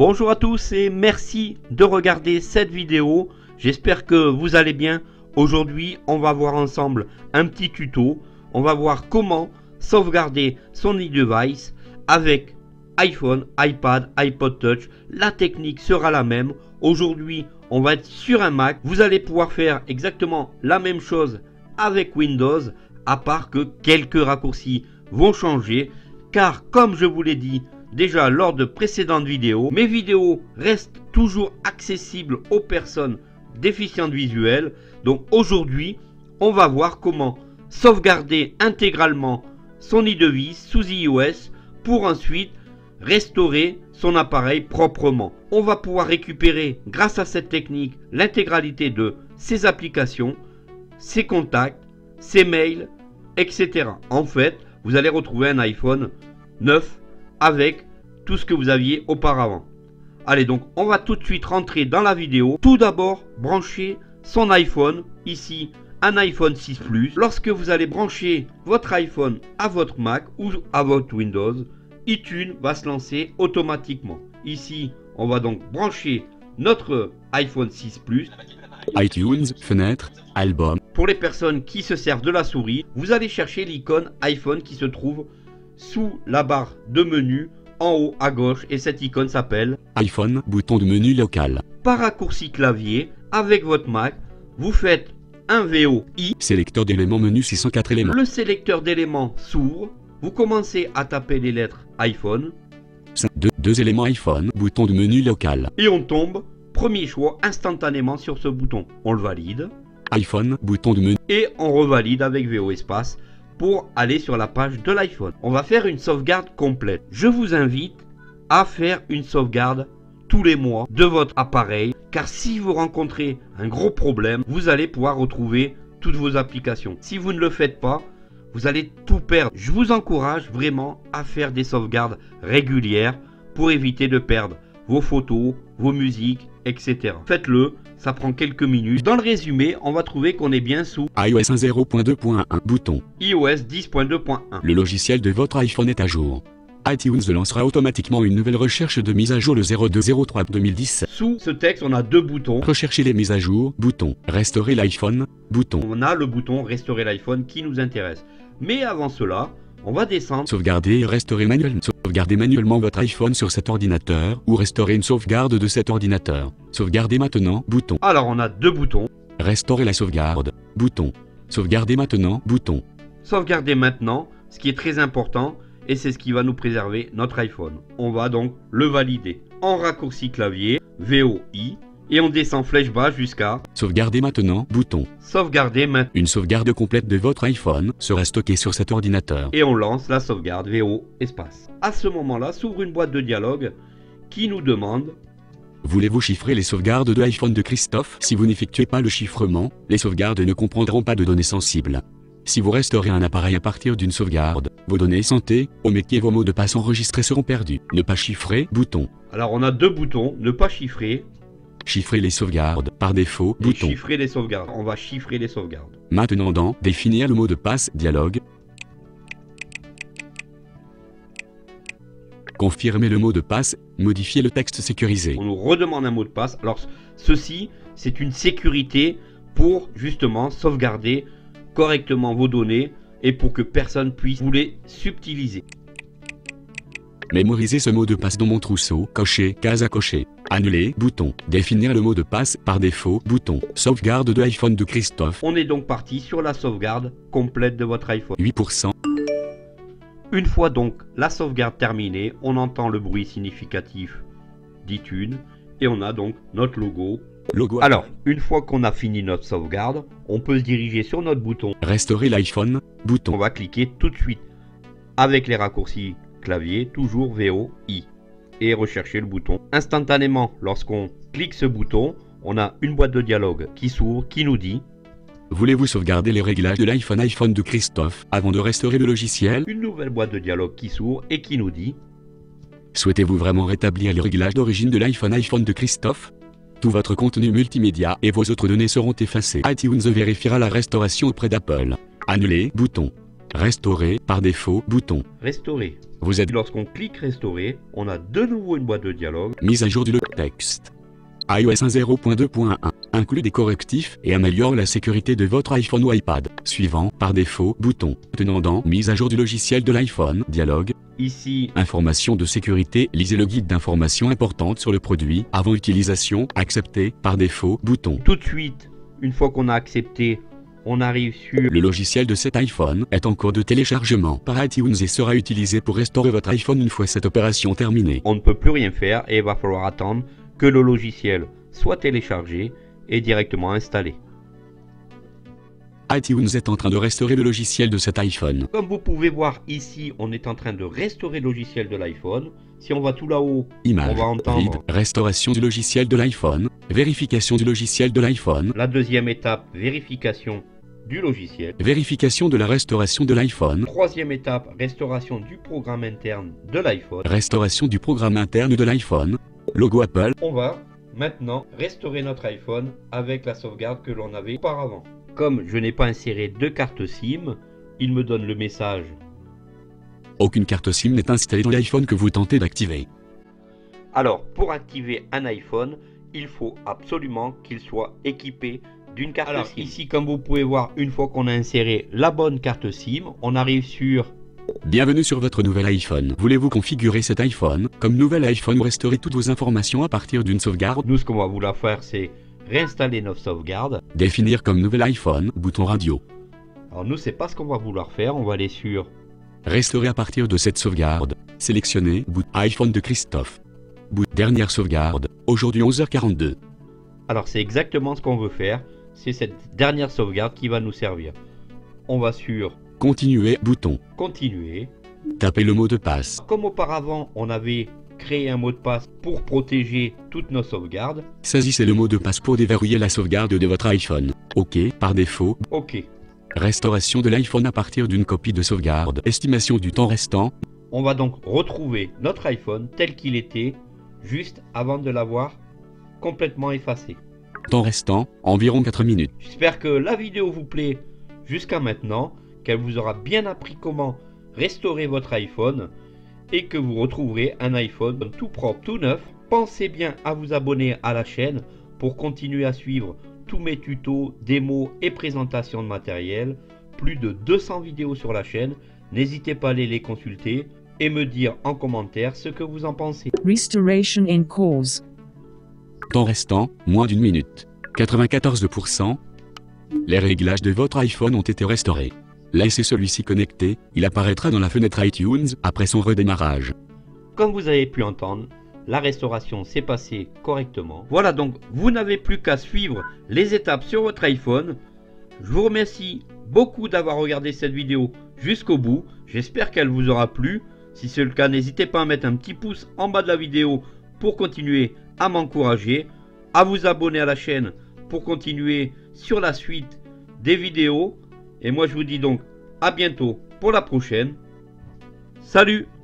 Bonjour à tous et merci de regarder cette vidéo. J'espère que vous allez bien. Aujourd'hui, on va voir ensemble un petit tuto. On va voir comment sauvegarder son e-device avec iPhone, iPad, iPod Touch. La technique sera la même. Aujourd'hui, on va être sur un Mac. Vous allez pouvoir faire exactement la même chose avec Windows, à part que quelques raccourcis vont changer. Car comme je vous l'ai dit déjà lors de précédentes vidéos, mes vidéos restent toujours accessibles aux personnes déficientes visuelles. Donc aujourd'hui, on va voir comment sauvegarder intégralement son e-device sous iOS pour ensuite restaurer son appareil proprement. On va pouvoir récupérer grâce à cette technique l'intégralité de ses applications, ses contacts, ses mails, etc. En fait, vous allez retrouver un iPhone 9 avec tout ce que vous aviez auparavant. Allez, donc on va tout de suite rentrer dans la vidéo. Tout d'abord, brancher son iPhone. Ici, un iPhone 6 Plus. Lorsque vous allez brancher votre iPhone à votre Mac ou à votre Windows, iTunes va se lancer automatiquement. Ici, on va donc brancher notre iPhone 6 Plus. iTunes, fenêtre, album. Pour les personnes qui se servent de la souris, vous allez chercher l'icône iPhone qui se trouve sous la barre de menu en haut à gauche, et cette icône s'appelle iPhone, bouton de menu local. Par raccourci clavier, avec votre Mac, vous faites un VOI. Sélecteur d'éléments menu 604 éléments. Le sélecteur d'éléments s'ouvre. Vous commencez à taper les lettres iPhone. 2 éléments iPhone, bouton de menu local. Et on tombe, premier choix, instantanément sur ce bouton. On le valide. iPhone, bouton de menu. Et on revalide avec VO espace pour aller sur la page de l'iPhone. On va faire une sauvegarde complète. Je vous invite à faire une sauvegarde tous les mois de votre appareil, car si vous rencontrez un gros problème, vous allez pouvoir retrouver toutes vos applications. Si vous ne le faites pas, vous allez tout perdre. Je vous encourage vraiment à faire des sauvegardes régulières pour éviter de perdre vos photos, vos musiques, etc. Faites-le, ça prend quelques minutes. Dans le résumé, on va trouver qu'on est bien sous iOS 10.2.1, bouton. iOS 10.2.1. Le logiciel de votre iPhone est à jour. iTunes lancera automatiquement une nouvelle recherche de mise à jour le 02/03/2017. Sous ce texte, on a deux boutons. Rechercher les mises à jour, bouton. Restaurer l'iPhone, bouton. On a le bouton restaurer l'iPhone qui nous intéresse. Mais avant cela, on va descendre. Sauvegarder et restaurer manuellement. Sauvegarder manuellement votre iPhone sur cet ordinateur ou restaurer une sauvegarde de cet ordinateur. Sauvegarder maintenant, bouton. Alors on a deux boutons. Restaurer la sauvegarde, bouton. Sauvegarder maintenant, bouton. Sauvegarder maintenant, ce qui est très important, et c'est ce qui va nous préserver notre iPhone. On va donc le valider. En raccourci clavier, VOI, et on descend flèche bas jusqu'à sauvegarder maintenant, bouton. Sauvegarder maintenant. Une sauvegarde complète de votre iPhone sera stockée sur cet ordinateur. Et on lance la sauvegarde VO espace. À ce moment-là, s'ouvre une boîte de dialogue qui nous demande: voulez-vous chiffrer les sauvegardes de l'iPhone de Christophe? Si vous n'effectuez pas le chiffrement, les sauvegardes ne comprendront pas de données sensibles. Si vous restaurez un appareil à partir d'une sauvegarde, vos données santé, omettez vos mots de passe enregistrés seront perdus. Ne pas chiffrer, bouton. Alors on a deux boutons, ne pas chiffrer. Chiffrer les sauvegardes, par défaut, bouton. Chiffrer les sauvegardes, on va chiffrer les sauvegardes. Maintenant dans définir le mot de passe, dialogue. Confirmer le mot de passe, modifier le texte sécurisé. On nous redemande un mot de passe. Alors ceci, c'est une sécurité pour justement sauvegarder correctement vos données et pour que personne puisse vous les subtiliser. Mémoriser ce mot de passe dans mon trousseau, cocher, case à cocher. Annuler, bouton. Définir le mot de passe, par défaut, bouton. Sauvegarde de l'iPhone de Christophe. On est donc parti sur la sauvegarde complète de votre iPhone. 8%. Une fois donc la sauvegarde terminée, on entend le bruit significatif d'iTunes et on a donc notre logo. Alors, une fois qu'on a fini notre sauvegarde, on peut se diriger sur notre bouton. Restaurer l'iPhone, bouton. On va cliquer tout de suite avec les raccourcis clavier, toujours VOI, et rechercher le bouton. Instantanément, lorsqu'on clique ce bouton, on a une boîte de dialogue qui s'ouvre, qui nous dit: voulez-vous sauvegarder les réglages de l'iPhone de Christophe avant de restaurer le logiciel? Une nouvelle boîte de dialogue qui s'ouvre et qui nous dit: souhaitez-vous vraiment rétablir les réglages d'origine de l'iPhone de Christophe? Tout votre contenu multimédia et vos autres données seront effacées. iTunes vérifiera la restauration auprès d'Apple. Annuler, bouton. Restaurer par défaut, bouton. Restaurer. Vous êtes Lorsqu'on clique restaurer, on a de nouveau une boîte de dialogue. mise à jour du texte. iOS 1.0.2.1 inclut des correctifs et améliore la sécurité de votre iPhone ou iPad. Suivant, par défaut, bouton. Tenant dans mise à jour du logiciel de l'iPhone, dialogue. Ici, Information de sécurité, lisez le guide d'informations importantes sur le produit, avant utilisation, accepté, par défaut, bouton. tout de suite, une fois qu'on a accepté, on arrive sur Le logiciel de cet iPhone est en cours de téléchargement par iTunes et sera utilisé pour restaurer votre iPhone une fois cette opération terminée. on ne peut plus rien faire et il va falloir attendre que le logiciel soit téléchargé et directement installé. iTunes est en train de restaurer le logiciel de cet iPhone. Comme vous pouvez voir ici, on est en train de restaurer le logiciel de l'iPhone. Si on va tout là-haut, Image, on va entendre vide, restauration du logiciel de l'iPhone, vérification du logiciel de l'iPhone, la deuxième étape, vérification du logiciel. vérification de la restauration de l'iPhone, Troisième étape, restauration du programme interne de l'iPhone. restauration du programme interne de l'iPhone, logo Apple, On va maintenant restaurer notre iPhone avec la sauvegarde que l'on avait auparavant. Comme je n'ai pas inséré de carte SIM, il me donne le message. aucune carte SIM n'est installée dans l'iPhone que vous tentez d'activer. Alors, pour activer un iPhone, il faut absolument qu'il soit équipé d'une carte SIM. Ici, comme vous pouvez voir, une fois qu'on a inséré la bonne carte SIM, on arrive sur Bienvenue sur votre nouvel iPhone. Voulez-vous configurer cet iPhone comme nouvel iPhone ou restaurer toutes vos informations à partir d'une sauvegarde? nous, ce qu'on va vouloir faire, c'est réinstaller notre sauvegarde. Définir comme nouvel iPhone, bouton radio. Alors nous, c'est pas ce qu'on va vouloir faire. On va aller sur Restaurer à partir de cette sauvegarde. Sélectionner bout iPhone de Christophe. Bout dernière sauvegarde. Aujourd'hui 11h42. Alors c'est exactement ce qu'on veut faire. C'est cette dernière sauvegarde qui va nous servir. On va sur Continuer bouton. continuer. Tapez le mot de passe. Comme auparavant, on avait créé un mot de passe pour protéger toutes nos sauvegardes. Saisissez le mot de passe pour déverrouiller la sauvegarde de votre iPhone. OK, par défaut. OK. Restauration de l'iPhone à partir d'une copie de sauvegarde. Estimation du temps restant. On va donc retrouver notre iPhone tel qu'il était juste avant de l'avoir complètement effacé. Temps restant, environ 4 minutes. J'espère que la vidéo vous plaît jusqu'à maintenant, qu'elle vous aura bien appris comment restaurer votre iPhone et que vous retrouverez un iPhone tout propre, tout neuf. Pensez bien à vous abonner à la chaîne pour continuer à suivre tous mes tutos, démos et présentations de matériel. Plus de 200 vidéos sur la chaîne. N'hésitez pas à aller les consulter et me dire en commentaire ce que vous en pensez. Restoration in course. Temps restant, moins d'une minute. 94%. Les réglages de votre iPhone ont été restaurés. Laissez celui-ci connecté, il apparaîtra dans la fenêtre iTunes après son redémarrage. Comme vous avez pu entendre, la restauration s'est passée correctement. Voilà, donc vous n'avez plus qu'à suivre les étapes sur votre iPhone. Je vous remercie beaucoup d'avoir regardé cette vidéo jusqu'au bout. J'espère qu'elle vous aura plu. Si c'est le cas, n'hésitez pas à mettre un petit pouce en bas de la vidéo pour continuer à m'encourager, à vous abonner à la chaîne pour continuer sur la suite des vidéos. Et moi je vous dis donc à bientôt pour la prochaine. Salut!